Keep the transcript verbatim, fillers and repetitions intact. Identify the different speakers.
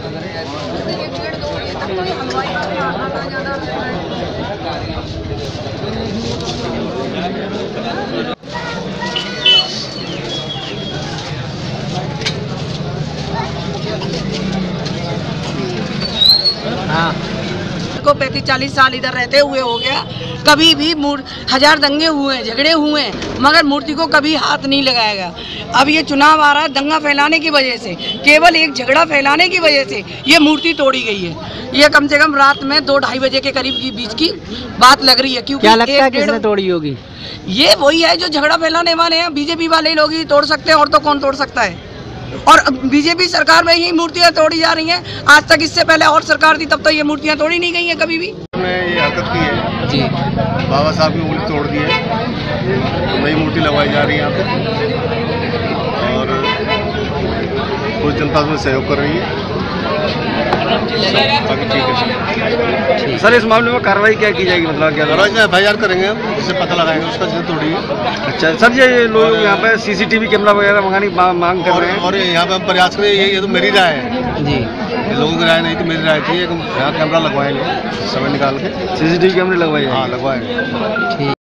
Speaker 1: हाँ को पैंतीस चालीस साल इधर रहते हुए हो गया, कभी भी हजार दंगे हुए झगड़े हुए मगर मूर्ति को कभी हाथ नहीं लगाएगा। अब ये चुनाव आ रहा है, दंगा फैलाने की वजह से, केवल एक झगड़ा फैलाने की वजह से ये मूर्ति तोड़ी गई है। ये कम से कम रात में दो ढाई बजे के करीब की बीच की बात लग रही है। क्योंकि
Speaker 2: क्या लगता है किसने तोड़ी होगी?
Speaker 1: ये वही है जो झगड़ा फैलाने वाले हैं, बीजेपी वाले लोग ही तोड़ सकते हैं, और तो कौन तोड़ सकता है। और बीजेपी सरकार में ही मूर्तियां तोड़ी जा रही हैं। आज तक इससे पहले और सरकार थी तब तो ये मूर्तियां तोड़ी नहीं गई हैं कभी भी।
Speaker 3: ये हरकत की है
Speaker 2: जी,
Speaker 3: बाबा साहब की मूर्ति तोड़ दी है, नई मूर्ति लगवाई जा रही है यहाँ पे और कुछ जनता उसमें सहयोग कर रही है। बाकी ठीक है
Speaker 2: सर। इस मामले में कार्रवाई क्या की जाएगी, मतलब क्या
Speaker 3: कार्रवाई में एफ आई आर करेंगे हम, जिससे पता लगाएंगे उसका जिसे तोड़ी है।
Speaker 2: अच्छा सर, ये लोग यहाँ पे सीसीटीवी कैमरा वगैरह मंगाने की मांग कर रहे हैं
Speaker 3: और यहाँ पे हम प्रयास करें, ये ये तो मेरी राय है
Speaker 2: जी,
Speaker 3: ये लोगों की राय नहीं, तो मेरी राय थी यहाँ कैमरा लगवाएंगे समय निकाल के,
Speaker 2: सीसीटीवी कैमरे लगवाए।
Speaker 3: हाँ लगवाएंगे।
Speaker 2: ठीक।